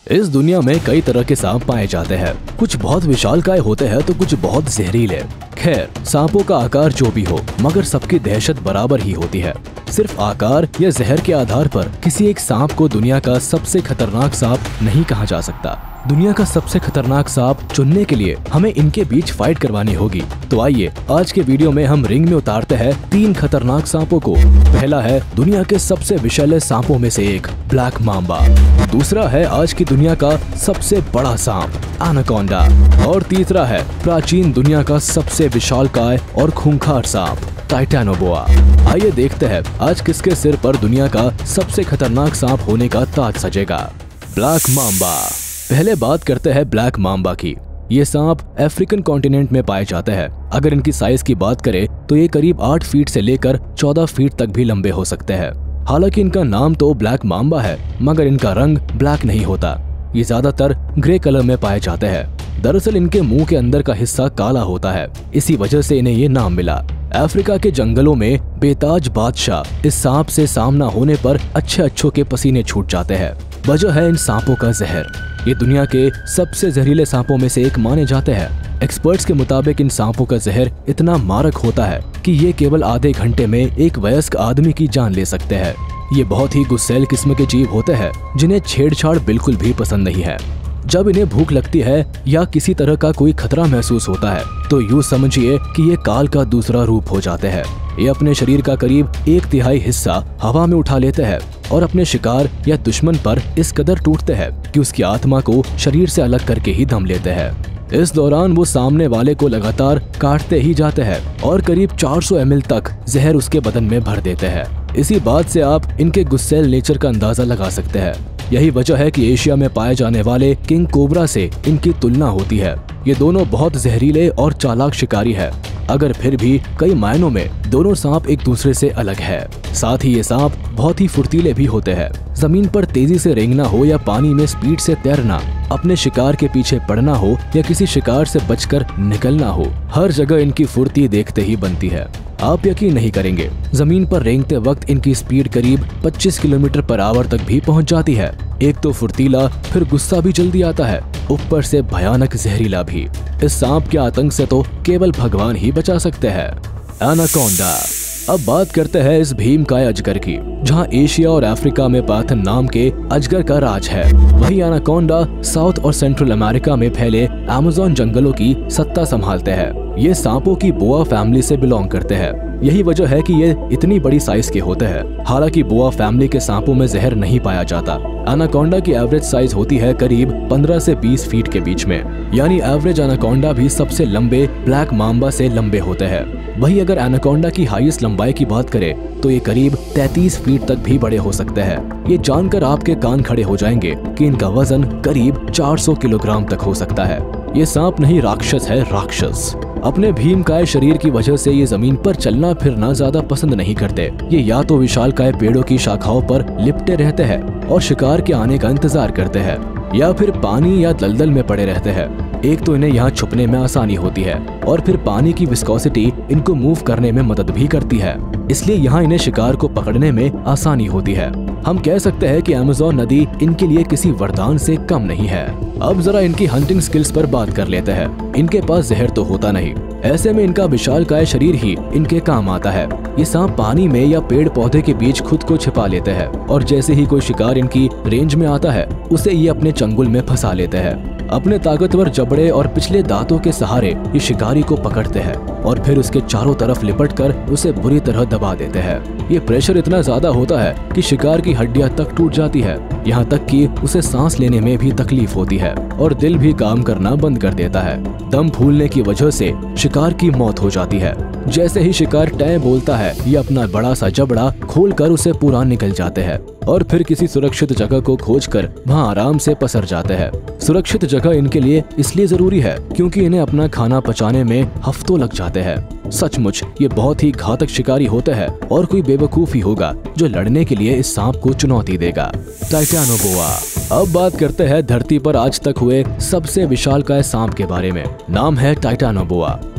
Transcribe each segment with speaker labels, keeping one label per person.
Speaker 1: इस दुनिया में कई तरह के सांप पाए जाते हैं। कुछ बहुत विशालकाय होते हैं तो कुछ बहुत जहरीले। खैर, सांपों का आकार जो भी हो, मगर सबकी दहशत बराबर ही होती है। सिर्फ आकार या जहर के आधार पर किसी एक सांप को दुनिया का सबसे खतरनाक सांप नहीं कहा जा सकता। दुनिया का सबसे खतरनाक सांप चुनने के लिए हमें इनके बीच फाइट करवानी होगी। तो आइए आज के वीडियो में हम रिंग में उतारते हैं 3 खतरनाक सांपों को। पहला है दुनिया के सबसे विषैले सांपों में से एक, ब्लैक मांबा। दूसरा है आज की दुनिया का सबसे बड़ा सांप, एनाकोंडा। और तीसरा है प्राचीन दुनिया का सबसे विशालकाय और खूंखार सांप, टाइटैनोबोआ। आइए देखते हैं आज किसके सिर पर दुनिया का सबसे खतरनाक सांप होने का ताज सजेगा। Black Mamba. पहले बात करते हैं ब्लैक मांबा की। ये सांप अफ्रीकन कॉन्टिनेंट में पाए जाते हैं। अगर इनकी साइज की बात करें तो ये करीब 8 फीट से लेकर 14 फीट तक भी लंबे हो सकते हैं। हालांकि इनका नाम तो ब्लैक मांबा है, मगर इनका रंग ब्लैक नहीं होता। ये ज्यादातर ग्रे कलर में पाए जाते हैं। दरअसल इनके मुंह के अंदर का हिस्सा काला होता है, इसी वजह से इन्हें ये नाम मिला। अफ्रीका के जंगलों में बेताज बादशाह इस सांप से सामना होने पर अच्छों के पसीने छूट जाते हैं। वजह है इन सांपों का जहर। ये दुनिया के सबसे जहरीले सांपों में से एक माने जाते हैं। एक्सपर्ट्स के मुताबिक इन सांपों का जहर इतना मारक होता है कि ये केवल आधे घंटे में एक वयस्क आदमी की जान ले सकते हैं। ये बहुत ही गुस्सैल किस्म के जीव होते हैं जिन्हें छेड़छाड़ बिल्कुल भी पसंद नहीं है। जब इन्हें भूख लगती है या किसी तरह का कोई खतरा महसूस होता है तो यूँ समझिए कि ये काल का दूसरा रूप हो जाते हैं। ये अपने शरीर का करीब 1/3 हिस्सा हवा में उठा लेते हैं और अपने शिकार या दुश्मन पर इस कदर टूटते हैं कि उसकी आत्मा को शरीर से अलग करके ही दम लेते हैं। इस दौरान वो सामने वाले को लगातार काटते ही जाते हैं और करीब 400 ml तक जहर उसके बदन में भर देते हैं। इसी बात से आप इनके गुस्सैल नेचर का अंदाजा लगा सकते हैं। यही वजह है कि एशिया में पाए जाने वाले किंग कोबरा से इनकी तुलना होती है। ये दोनों बहुत जहरीले और चालाक शिकारी है, अगर फिर भी कई मायनों में दोनों सांप एक दूसरे से अलग है। साथ ही ये सांप बहुत ही फुर्तीले भी होते हैं। जमीन पर तेजी से रेंगना हो या पानी में स्पीड से तैरना, अपने शिकार के पीछे पड़ना हो या किसी शिकार से बचकर निकलना हो, हर जगह इनकी फुर्ती देखते ही बनती है। आप यकीन नहीं करेंगे, जमीन पर रेंगते वक्त इनकी स्पीड करीब 25 किलोमीटर/आवर तक भी पहुंच जाती है। एक तो फुर्तीला, फिर गुस्सा भी जल्दी आता है, ऊपर से भयानक जहरीला भी। इस सांप के आतंक से तो केवल भगवान ही बचा सकते हैं। एनाकोंडा। अब बात करते हैं इस भीमकाय अजगर की, जहां एशिया और अफ्रीका में पाइथन नाम के अजगर का राज है। वही एनाकोंडा साउथ और सेंट्रल अमेरिका में फैले अमेज़न जंगलों की सत्ता संभालते हैं। ये सांपों की बोआ फैमिली से बिलोंग करते हैं। यही वजह है कि ये इतनी बड़ी साइज के होते हैं। हालांकि बोआ फैमिली के सांपों में जहर नहीं पाया जाता। एनाकोंडा की एवरेज साइज होती है करीब 15 से 20 फीट के बीच में, यानी एवरेज एनाकोंडा भी सबसे लंबे ब्लैक मांबा से लंबे होते हैं। वही अगर एनाकोंडा की हाईएस्ट लंबाई की बात करें तो ये करीब 33 फीट तक भी बड़े हो सकते हैं। ये जानकर आपके कान खड़े हो जाएंगे कि इनका वजन करीब 400 किलोग्राम तक हो सकता है। ये सांप नहीं राक्षस है, राक्षस। अपने भीमकाय शरीर की वजह से ये जमीन पर चलना फिरना ज्यादा पसंद नहीं करते। ये या तो विशालकाय पेड़ों की शाखाओं पर लिपटे रहते हैं और शिकार के आने का इंतजार करते हैं, या फिर पानी या दलदल में पड़े रहते हैं। एक तो इन्हें यहाँ छुपने में आसानी होती है और फिर पानी की विस्कोसिटी इनको मूव करने में मदद भी करती है, इसलिए यहाँ इन्हें शिकार को पकड़ने में आसानी होती है। हम कह सकते हैं कि अमेज़न नदी इनके लिए किसी वरदान से कम नहीं है। अब जरा इनकी हंटिंग स्किल्स पर बात कर लेते हैं। इनके पास जहर तो होता नहीं, ऐसे में इनका विशालकाय शरीर ही इनके काम आता है। ये सांप पानी में या पेड़ पौधे के बीच खुद को छिपा लेते हैं और जैसे ही कोई शिकार इनकी रेंज में आता है उसे ये अपने चंगुल में फंसा लेते हैं। अपने ताकतवर जबड़े और पिछले दांतों के सहारे ये शिकारी को पकड़ते हैं और फिर उसके चारों तरफ लिपटकर उसे बुरी तरह दबा देते हैं। ये प्रेशर इतना ज्यादा होता है कि शिकार की हड्डियां तक टूट जाती है, यहाँ तक कि उसे सांस लेने में भी तकलीफ होती है और दिल भी काम करना बंद कर देता है। दम फूलने की वजह से शिकार की मौत हो जाती है। जैसे ही शिकार टै बोलता है, ये अपना बड़ा सा जबड़ा खोलकर उसे पूरा निकल जाते हैं और फिर किसी सुरक्षित जगह को खोजकर वहां आराम से पसर जाते हैं। सुरक्षित जगह इनके लिए इसलिए जरूरी है क्योंकि इन्हें अपना खाना पचाने में हफ्तों लग जाते हैं। सचमुच ये बहुत ही घातक शिकारी होते हैं और कोई बेवकूफ ही होगा जो लड़ने के लिए इस सांप को चुनौती देगा। टाइटैनोबोआ। अब बात करते हैं धरती पर आज तक हुए सबसे विशालकाय सांप के बारे में। नाम है टाइटैनोबोआ।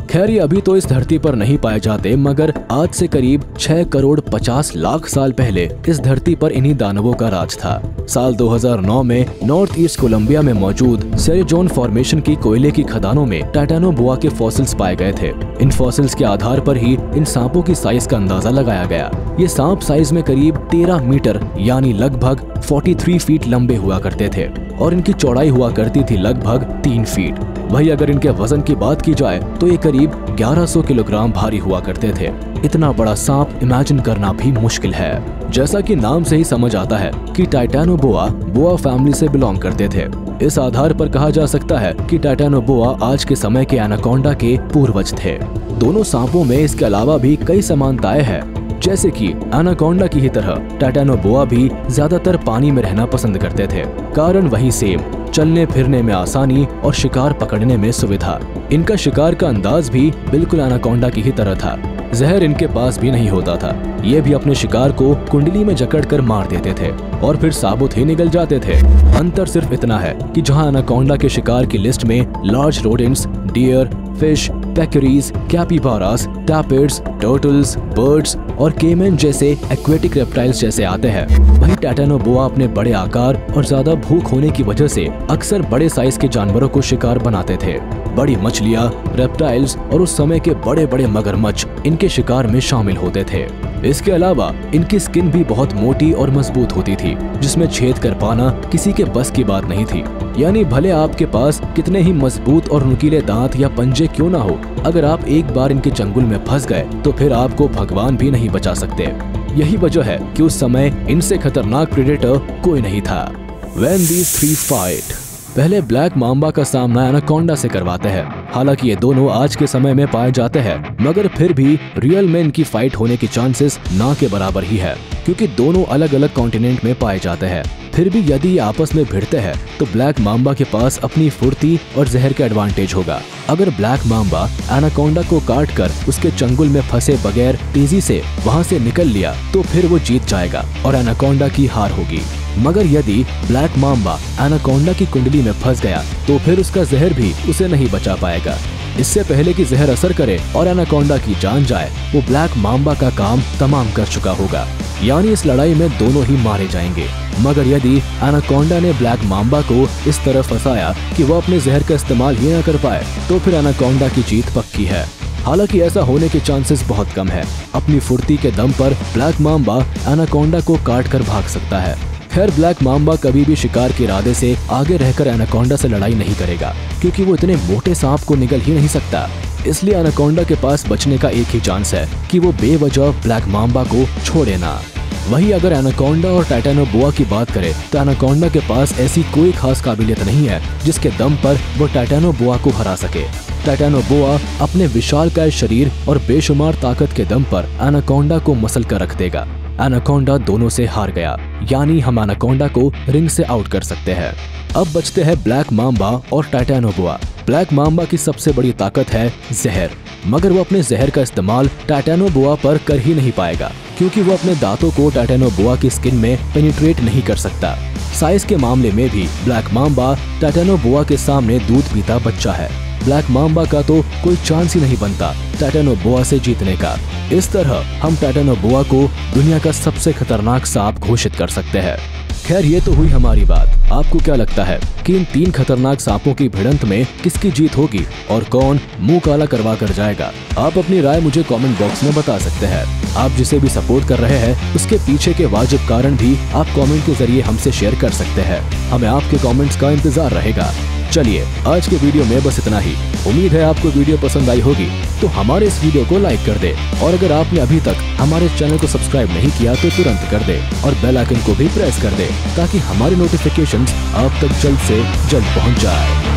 Speaker 1: खैर ये अभी तो इस धरती पर नहीं पाए जाते, मगर आज से करीब 6 करोड़ 50 लाख साल पहले इस धरती पर इन्हीं दानवों का राज था। साल 2009 में नॉर्थ ईस्ट कोलंबिया में मौजूद सेरेजोन फॉर्मेशन की कोयले की खदानों में टाइटैनोबोआ के फॉसिल्स पाए गए थे। इन फॉसिल्स के आधार पर ही इन सांपों की साइज का अंदाजा लगाया गया। ये सांप साइज में करीब 13 मीटर यानी लगभग 43 फीट लंबे हुआ करते थे और इनकी चौड़ाई हुआ करती थी लगभग 3 फीट। वही अगर इनके वजन की बात की जाए तो ये करीब 1100 किलोग्राम भारी हुआ करते थे। इतना बड़ा सांप इमेजिन करना भी मुश्किल है। जैसा कि नाम से ही समझ आता है कि टाइटैनोबोआ बोआ फैमिली से बिलोंग करते थे। इस आधार पर कहा जा सकता है कि टाइटैनोबोआ आज के समय के एनाकोंडा के पूर्वज थे। दोनों सांपों में इसके अलावा भी कई समानताएं हैं, जैसे कि एनाकोंडा की ही तरह टाइटैनोबोआ भी ज्यादातर पानी में रहना पसंद करते थे। कारण वही सेम, चलने फिरने में आसानी और शिकार पकड़ने में सुविधा। इनका शिकार का अंदाज भी बिल्कुल एनाकोंडा की ही तरह था। जहर इनके पास भी नहीं होता था। ये भी अपने शिकार को कुंडली में जकड़कर मार देते थे और फिर साबुत ही निगल जाते थे। अंतर सिर्फ इतना है कि जहां एनाकोंडा के शिकार की लिस्ट में large rodents, deer, fish, peccaries, capybaras, tapirs, turtles, birds और केमन जैसे एक्वेटिक रेप्टाइल्स जैसे आते हैं, वहीं टाइटैनोबोआ अपने बड़े आकार और ज्यादा भूख होने की वजह से अक्सर बड़े साइज के जानवरों को शिकार बनाते थे। बड़ी मछलियाँ, रेप्टाइल्स और उस समय के बड़े बड़े मगरमच्छ इनके शिकार में शामिल होते थे। इसके अलावा इनकी स्किन भी बहुत मोटी और मजबूत होती थी, जिसमें छेद कर पाना किसी के बस की बात नहीं थी। यानी भले आपके पास कितने ही मजबूत और नुकीले दांत या पंजे क्यों ना हो, अगर आप एक बार इनके चंगुल में फंस गए तो फिर आपको भगवान भी नहीं बचा सकते। यही वजह है कि उस समय इनसे खतरनाक प्रेडेटर कोई नहीं था। When these three fight, पहले ब्लैक माम्बा का सामना एनाकोंडा से करवाते हैं। हालांकि ये दोनों आज के समय में पाए जाते हैं, मगर फिर भी रियल में इनकी फाइट होने की चांसेस ना के बराबर ही है, क्योंकि दोनों अलग अलग कॉन्टिनेंट में पाए जाते हैं। फिर भी यदि ये आपस में भिड़ते हैं तो ब्लैक माम्बा के पास अपनी फुर्ती और जहर का एडवांटेज होगा। अगर ब्लैक माम्बा एनाकोंडा को काट कर उसके चंगुल में फंसे बगैर तेजी से वहां से निकल लिया तो फिर वो जीत जाएगा और एनाकोंडा की हार होगी। मगर यदि ब्लैक माम्बा एनाकोंडा की कुंडली में फंस गया तो फिर उसका जहर भी उसे नहीं बचा पाएगा। इससे पहले कि जहर असर करे और एनाकोंडा की जान जाए, वो ब्लैक माम्बा का काम तमाम कर चुका होगा। यानी इस लड़ाई में दोनों ही मारे जाएंगे। मगर यदि एनाकोंडा ने ब्लैक माम्बा को इस तरह फंसाया कि वो अपने जहर का इस्तेमाल ही न कर पाए, तो फिर एनाकोंडा की जीत पक्की है। हालांकि ऐसा होने के चांसेस बहुत कम है। अपनी फुर्ती के दम पर ब्लैक माम्बा एनाकोंडा को काट कर भाग सकता है। खैर, ब्लैक माम्बा कभी भी शिकार के इरादे से आगे रहकर एनाकोंडा से लड़ाई नहीं करेगा, क्योंकि वो इतने मोटे सांप को निगल ही नहीं सकता। इसलिए एनाकोंडा के पास बचने का एक ही चांस है कि वो बेवजह ब्लैक माम्बा को छोड़े ना। वहीं अगर एनाकोंडा और टाइटैनोबोआ की बात करें तो एनाकोंडा के पास ऐसी कोई खास काबिलियत नहीं है जिसके दम पर वो टाइटैनोबोआ को हरा सके। टाइटैनोबोआ अपने विशालकाय शरीर और बेशुमार ताकत के दम पर एनाकोंडा को मसल कर रख देगा। एनाकोंडा दोनों से हार गया, यानी हम एनाकोंडा को रिंग से आउट कर सकते हैं। अब बचते हैं ब्लैक माम्बा और टाइटैनोबोआ। ब्लैक माम्बा की सबसे बड़ी ताकत है जहर, मगर वो अपने जहर का इस्तेमाल टाइटैनोबोआ पर कर ही नहीं पाएगा, क्योंकि वो अपने दांतों को टाइटैनोबोआ की स्किन में पेनिट्रेट नहीं कर सकता। साइज के मामले में भी ब्लैक माम्बा टाइटैनोबोआ के सामने दूध पीता बच्चा है। ब्लैक माम्बा का तो कोई चांस ही नहीं बनता टाइटैनोबोआ से जीतने का। इस तरह हम टाइटैनोबोआ को दुनिया का सबसे खतरनाक सांप घोषित कर सकते हैं। खैर, ये तो हुई हमारी बात। आपको क्या लगता है कि इन 3 खतरनाक सांपों की भिड़ंत में किसकी जीत होगी और कौन मुंह काला करवा कर जाएगा? आप अपनी राय मुझे कमेंट बॉक्स में बता सकते हैं। आप जिसे भी सपोर्ट कर रहे हैं उसके पीछे के वाजिब कारण भी आप कमेंट के जरिए हमसे शेयर कर सकते हैं। हमें आपके कमेंट्स का इंतजार रहेगा। चलिए, आज के वीडियो में बस इतना ही। उम्मीद है आपको वीडियो पसंद आई होगी, तो हमारे इस वीडियो को लाइक कर दे और अगर आपने अभी तक हमारे चैनल को सब्सक्राइब नहीं किया तो तुरंत कर दे और बेल आइकन को भी प्रेस कर दे, ताकि हमारी नोटिफिकेशंस आप तक जल्द से जल्द पहुंच जाए।